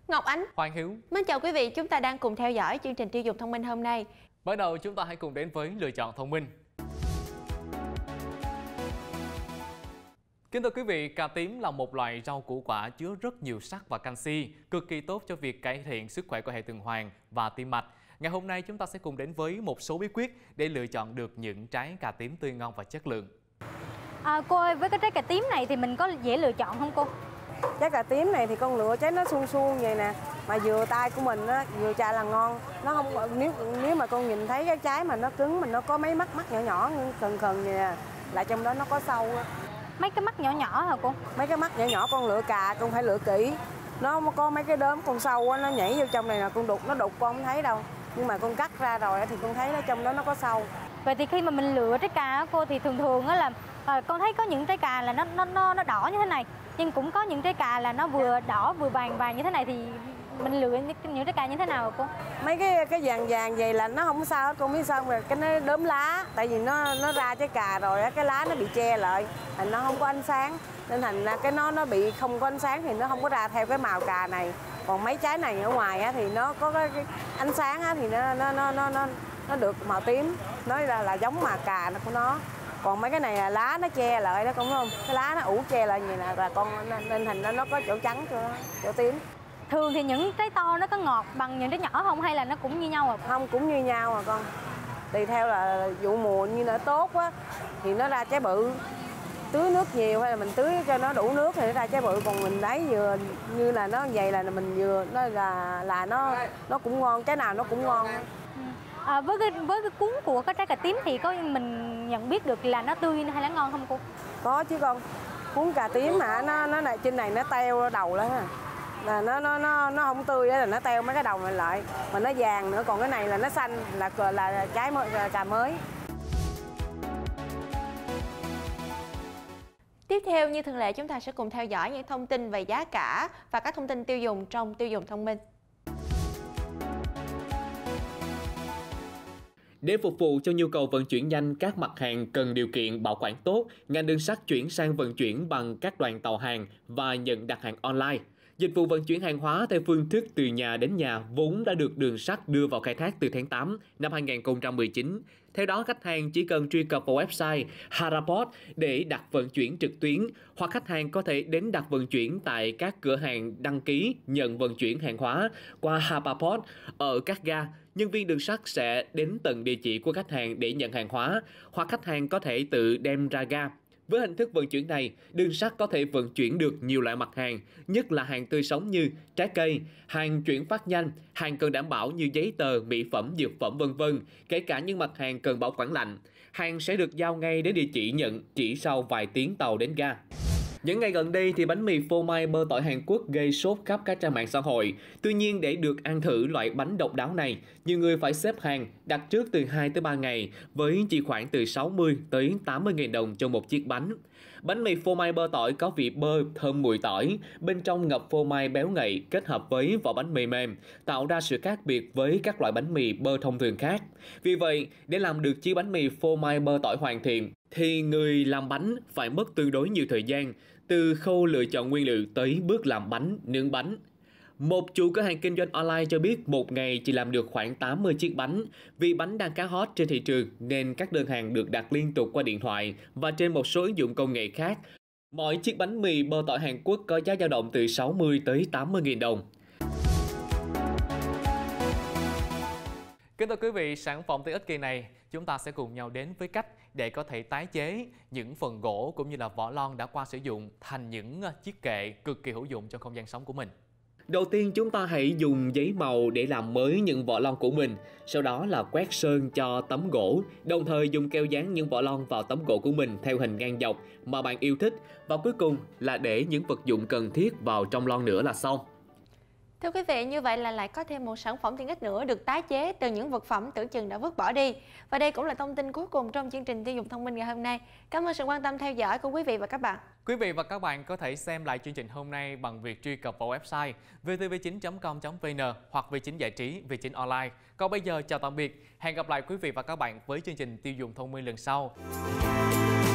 Ngọc Ánh, Hoàng Hiếu. mến chào quý vị, chúng ta đang cùng theo dõi chương trình tiêu dùng thông minh hôm nay. Bắt đầu chúng ta hãy cùng đến với lựa chọn thông minh. Kính thưa quý vị, cà tím là một loại rau củ quả chứa rất nhiều sắt và canxi, cực kỳ tốt cho việc cải thiện sức khỏe của hệ tuần hoàn và tim mạch. Ngày hôm nay chúng ta sẽ cùng đến với một số bí quyết để lựa chọn được những trái cà tím tươi ngon và chất lượng. Cô ơi, với cái trái cà tím này thì mình có dễ lựa chọn không cô? Trái cà tím này thì con lựa trái nó suông suông vậy nè, mà vừa tay của mình á, vừa chà là ngon. Nó không, nếu mà con nhìn thấy cái trái mà nó cứng, mình nó có mấy mắt nhỏ nhỏ khần khần vậy nè, là trong đó nó có sâu á. Mấy cái mắt nhỏ nhỏ hả cô? Mấy cái mắt nhỏ nhỏ con lựa cà con phải lựa kỹ. Nó có mấy cái đốm con sâu á, nó nhảy vô trong này là con đục, nó đục con không thấy đâu. Nhưng mà con cắt ra rồi thì con thấy nó trong đó nó có sâu. Vậy thì khi mà mình lựa trái cà á cô, thì thường á là con thấy có những trái cà là nó đỏ như thế này, nhưng cũng có những trái cà là nó vừa đỏ vừa vàng vàng như thế này, thì mình lựa những trái cà như thế nào hả cô? Mấy cái vàng vàng vậy là nó không có sao hết, con biết sao rồi, cái nó đốm lá, tại vì nó ra trái cà rồi á, cái lá nó bị che lại, thành nó không có ánh sáng, nên thành ra cái nó bị không có ánh sáng thì nó không có ra theo cái màu cà này. Còn mấy trái này ở ngoài á thì nó có cái ánh sáng á thì nó được màu tím, nói ra là giống mà cà của nó. Còn mấy cái này là lá nó che lại đó, con thấy không? Cái lá nó ủ che lại như này là con, nên thành nó có chỗ trắng chỗ tím. Thường thì những trái to nó có ngọt bằng những trái nhỏ không, hay là nó cũng như nhau à? Không, cũng như nhau à con. Tùy theo là vụ mùa như nó tốt quá thì nó ra trái bự. Tưới nước nhiều hay là mình tưới cho nó đủ nước thì nó ra trái bự, còn mình lấy vừa như là nó vậy là mình vừa nó là nó cũng ngon, trái nào nó cũng ngon. Với cái cuống của cái trái cà tím thì có mình nhận biết được là nó tươi hay là ngon không cô? Có chứ con. Cuống cà tím mà nó này trên này nó teo đầu lên là nó không tươi đó, là nó teo mấy cái đầu này lại, mà nó vàng nữa, còn cái này là nó xanh là trái mới, cà mới. Tiếp theo như thường lệ, chúng ta sẽ cùng theo dõi những thông tin về giá cả và các thông tin tiêu dùng trong tiêu dùng thông minh. Để phục vụ cho nhu cầu vận chuyển nhanh các mặt hàng cần điều kiện bảo quản tốt, ngành đường sắt chuyển sang vận chuyển bằng các đoàn tàu hàng và nhận đặt hàng online. Dịch vụ vận chuyển hàng hóa theo phương thức từ nhà đến nhà vốn đã được đường sắt đưa vào khai thác từ tháng 8 năm 2019. Theo đó, khách hàng chỉ cần truy cập vào website Haraport để đặt vận chuyển trực tuyến, hoặc khách hàng có thể đến đặt vận chuyển tại các cửa hàng đăng ký nhận vận chuyển hàng hóa qua Haraport ở các ga. Nhân viên đường sắt sẽ đến tận địa chỉ của khách hàng để nhận hàng hóa, hoặc khách hàng có thể tự đem ra ga. Với hình thức vận chuyển này, đường sắt có thể vận chuyển được nhiều loại mặt hàng, nhất là hàng tươi sống như trái cây, hàng chuyển phát nhanh, hàng cần đảm bảo như giấy tờ, mỹ phẩm, dược phẩm v.v., kể cả những mặt hàng cần bảo quản lạnh. Hàng sẽ được giao ngay đến địa chỉ nhận chỉ sau vài tiếng tàu đến ga. Những ngày gần đây thì bánh mì phô mai bơ tỏi Hàn Quốc gây sốt khắp các trang mạng xã hội. Tuy nhiên, để được ăn thử loại bánh độc đáo này, nhiều người phải xếp hàng đặt trước từ 2 tới 3 ngày với chỉ khoảng từ 60 tới 80.000 đồng cho một chiếc bánh. Bánh mì phô mai bơ tỏi có vị bơ thơm mùi tỏi, bên trong ngập phô mai béo ngậy kết hợp với vỏ bánh mì mềm, tạo ra sự khác biệt với các loại bánh mì bơ thông thường khác. Vì vậy, để làm được chiếc bánh mì phô mai bơ tỏi hoàn thiện, thì người làm bánh phải mất tương đối nhiều thời gian, từ khâu lựa chọn nguyên liệu tới bước làm bánh, nướng bánh. Một chủ cửa hàng kinh doanh online cho biết một ngày chỉ làm được khoảng 80 chiếc bánh. Vì bánh đang khá hot trên thị trường nên các đơn hàng được đặt liên tục qua điện thoại và trên một số ứng dụng công nghệ khác. Mỗi chiếc bánh mì bơ tỏi Hàn Quốc có giá dao động từ 60 tới 80.000 đồng. Kính thưa quý vị, sản phẩm tiện ích kỳ này chúng ta sẽ cùng nhau đến với cách để có thể tái chế những phần gỗ cũng như là vỏ lon đã qua sử dụng thành những chiếc kệ cực kỳ hữu dụng cho không gian sống của mình. Đầu tiên chúng ta hãy dùng giấy màu để làm mới những vỏ lon của mình, sau đó là quét sơn cho tấm gỗ, đồng thời dùng keo dán những vỏ lon vào tấm gỗ của mình theo hình ngang dọc mà bạn yêu thích, và cuối cùng là để những vật dụng cần thiết vào trong lon nữa là xong. Thưa quý vị, như vậy là lại có thêm một sản phẩm tiện ích nữa được tái chế từ những vật phẩm tưởng chừng đã vứt bỏ đi. Và đây cũng là thông tin cuối cùng trong chương trình tiêu dùng thông minh ngày hôm nay. Cảm ơn sự quan tâm theo dõi của quý vị và các bạn. Quý vị và các bạn có thể xem lại chương trình hôm nay bằng việc truy cập vào website vtv9.com.vn hoặc V9 Giải trí, V9 Online. Còn bây giờ chào tạm biệt, hẹn gặp lại quý vị và các bạn với chương trình tiêu dùng thông minh lần sau.